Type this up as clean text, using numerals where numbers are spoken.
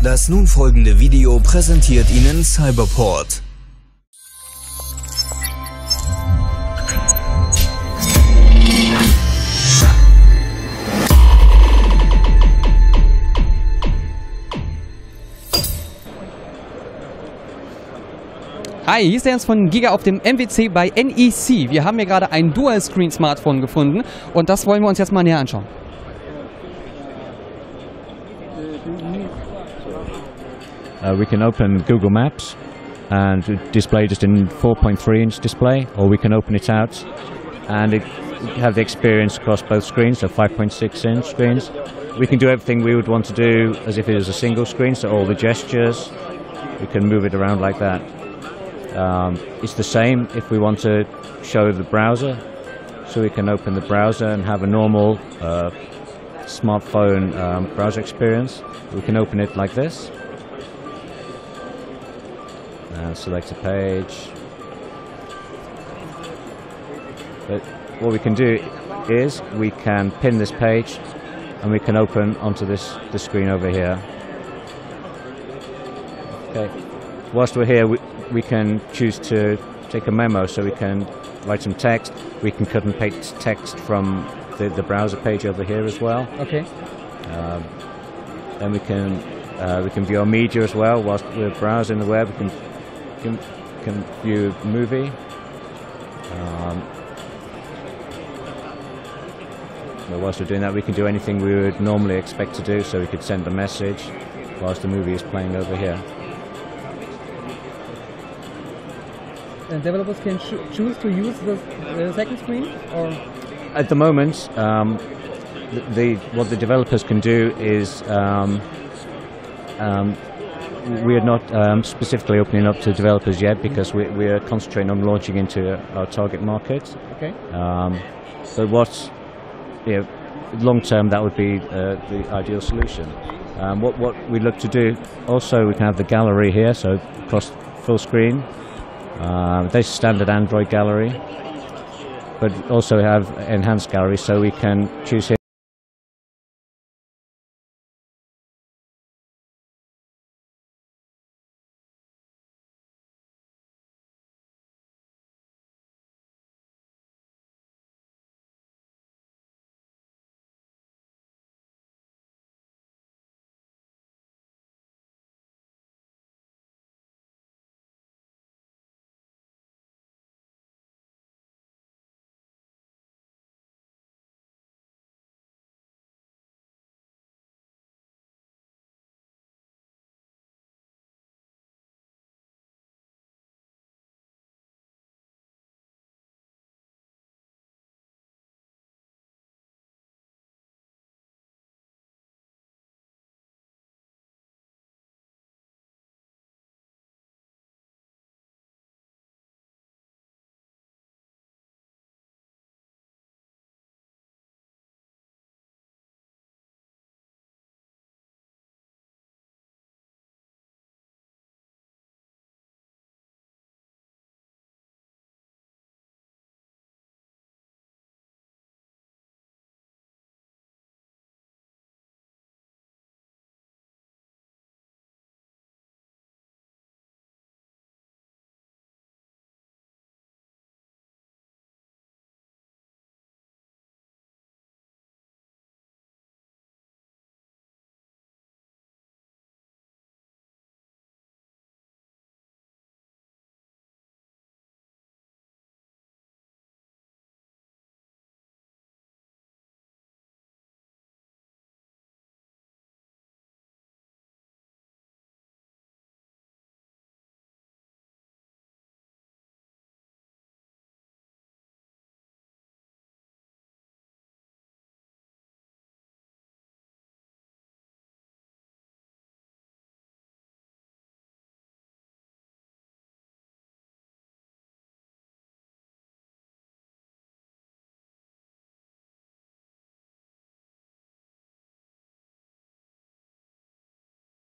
Das nun folgende Video präsentiert Ihnen Cyberport. Hi, hier ist der Jens von Giga auf dem MWC bei NEC. Wir haben hier gerade ein Dual-Screen-Smartphone gefunden und das wollen wir uns jetzt mal näher anschauen. We can open Google Maps and display just in 4.3-inch display, or we can open it out and have the experience across both screens, so 5.6-inch screens. We can do everything we would want to do as if it was a single screen, so all the gestures, we can move it around like that. It's the same if we want to show the browser, so we can open the browser and have a normal smartphone browser experience. We can open it like this and select a page. But what we can do is we can pin this page and we can open onto this screen over here. Okay. Whilst we're here, we can choose to take a memo, so we can write some text. We can cut and paste text from the browser page over here as well. Okay. Then we can view our media as well. Whilst we're browsing the web, we can view a movie. Whilst we're doing that, we can do anything we would normally expect to do. So we could send a message whilst the movie is playing over here. And developers can choose to use the second screen, or? At the moment, what the developers can do is we are not specifically opening up to developers yet, because we are concentrating on launching into our target market. Okay. So long term, that would be the ideal solution. What we look to do also, we can have the gallery here, so across full screen. There's standard Android gallery, but also have enhanced gallery, so we can choose here